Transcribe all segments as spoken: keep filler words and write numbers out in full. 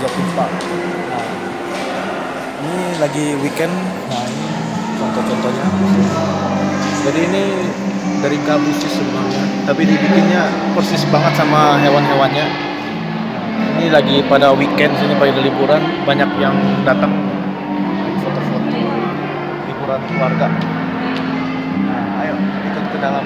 Jatim Park. Nah, ini lagi weekend. Nah, ini contoh-contohnya. Jadi ini dari gabus sih sebenarnya, tapi dibikinnya persis banget sama hewan-hewannya. Ini lagi pada weekend sini, pada liburan, banyak yang datang foto-foto liburan keluarga. Nah, ayo ikut ke dalam.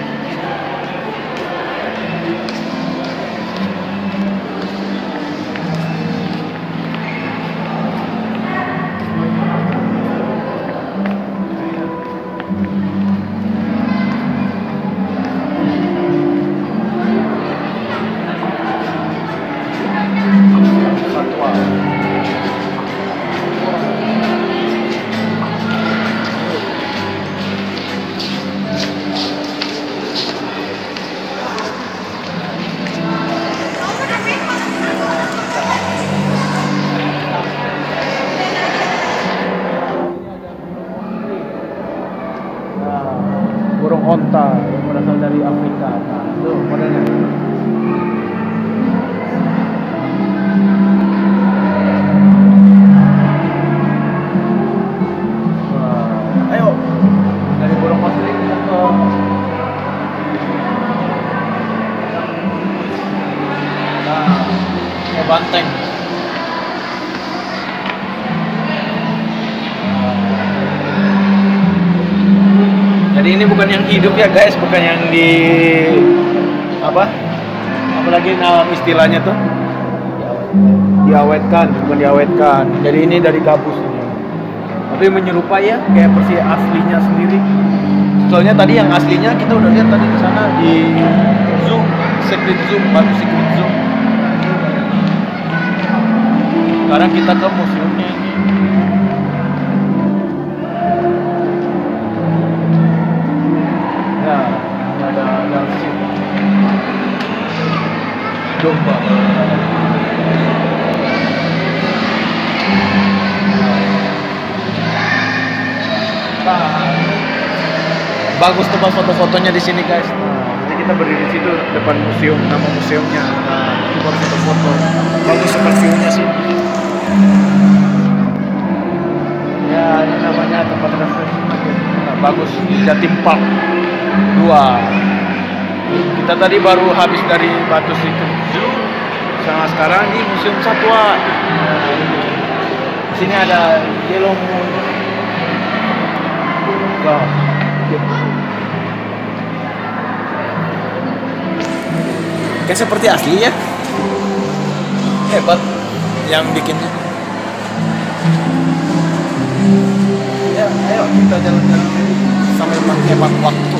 Burung onta yang berasal dari Afrika. Nah, itu modelnya. Wah, ayo dari burung asli kita ke nah, ke banteng. Jadi ini bukan yang hidup ya guys, bukan yang di apa? Apalagi nama istilahnya tuh diawetkan, bukan diawetkan. Jadi ini dari gabus ini. Tapi menyerupai ya, kayak persis aslinya sendiri. Soalnya tadi yang aslinya kita udah lihat tadi di sana di zoo, secret zoo, batu secret zoo. Sekarang kita ke museumnya ini. Ya, ada ada sini. Domba. Nah, bagus tempat foto-fotonya di sini guys. Nah, nanti kita berdiri di situ depan museum, nama museumnya. Nah, itu baru foto-foto. Bagus tempat view-nya sih. Ya, ini namanya tempat refreshment. Nah, bagus, Jatim Park dua. Kita tadi baru habis dari Batu Secret Zoo, sama sekarang di Museum Satwa. Nah, di sini ada Yellow Moon. Wow. Kayak seperti asli ya. Hebat yang bikinnya. Ya, ayo kita jalan-jalan sambil menghemat waktu.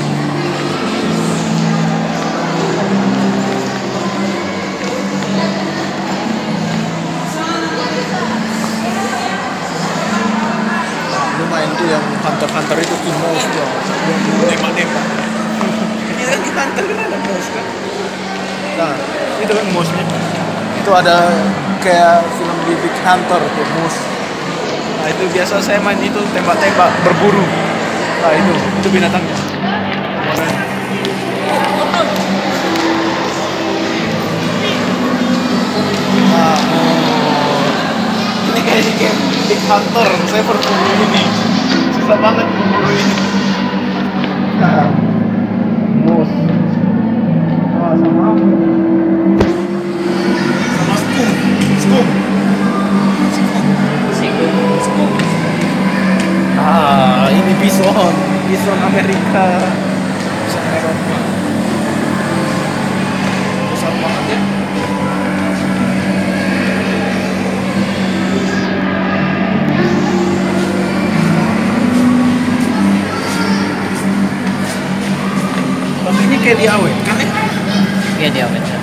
Lumayan tuh yang hunter-hunter itu tuh mouse tuh, nembak-nembak. Ini kan di hunter kan ada mouse kan. Nah, itu kan mouse-nya. Itu ada kayak film di Big Hunter tuh mouse. Nah, itu biasa saya main itu tembak-tembak berburu. Nah, itu itu binatangnya. Nah, ini kayak di game Big Hunter, saya berburu ini. Susah banget berburu ini. Nah, mouse. Nah, sama sama skunk, skunk. Ah, ini bison, bison Amerika, bison Eropa. Besar banget ya. Tapi ini kayak diawetkan ya? Iya diawetkan.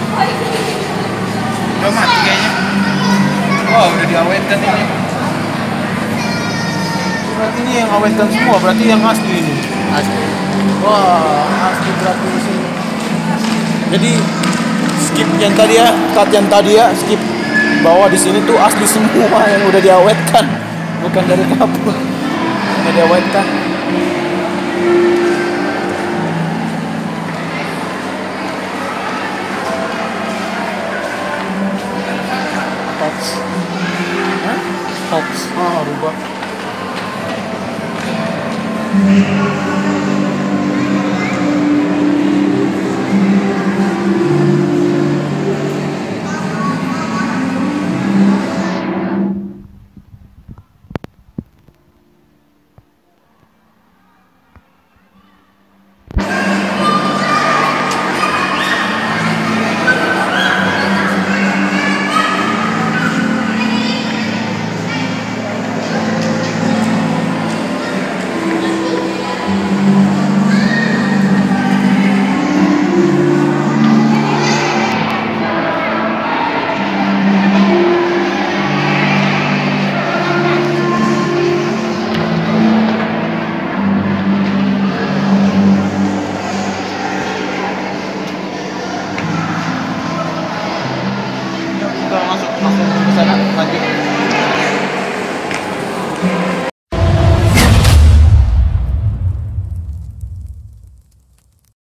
Udah mati kayaknya. Oh, udah diawetkan ini. Berarti ini yang awetkan semua, berarti yang asli ini. Asli. Wah, asli berarti sih. Jadi skip yang tadi ya, cut yang tadi ya, skip. Bahwa di sini tuh asli semua yang udah diawetkan, bukan dari kapur. Udah diawetkan. Hoax. Hah? Hoax. Oh, rubah. Kita masuk langsung ke sana lanjut.